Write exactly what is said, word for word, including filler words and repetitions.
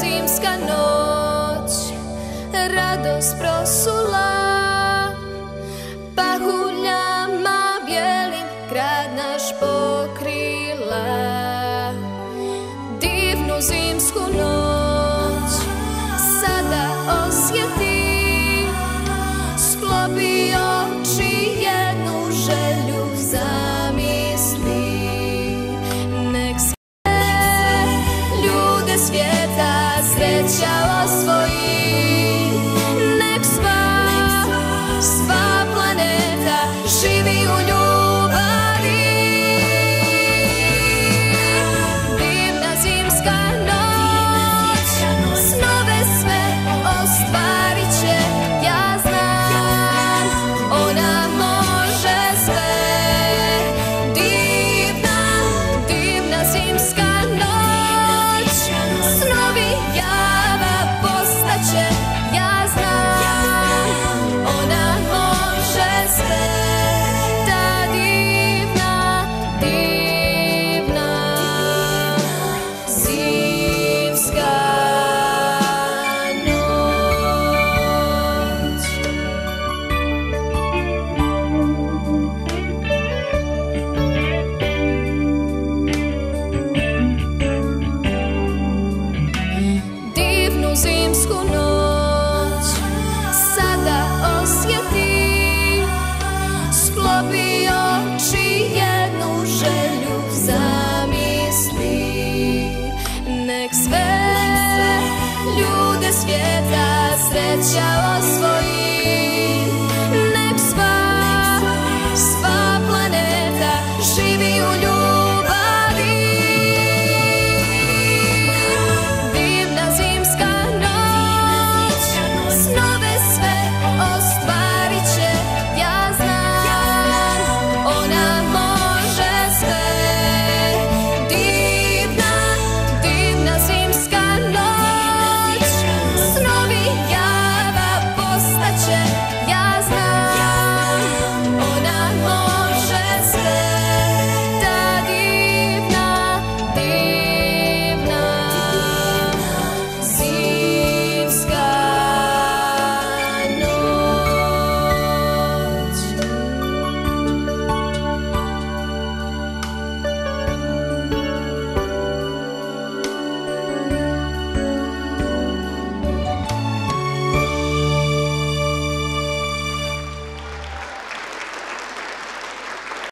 zimska noć radost prosula, pahuljama bijelim grad naš pokrila. Divnu zimsku noć sada osjeti, sklopi oči, jednu želju zamisli. Nek sve ljude svijeta sreća osvoji, nek sva, sva planeta živi u ljubavi. Divna zimska noć snove sve ostvarit će, ja znam, ona može sve. Divna, divna zimska noć, snovi java postaće, ja znam, ona može sve. Ta divna, divna zimska noć. Divnu zimsku noć sada osjeti, sklopi oči, jednu želju zamisli. Nek sve ljude svijeta sreća osvoji.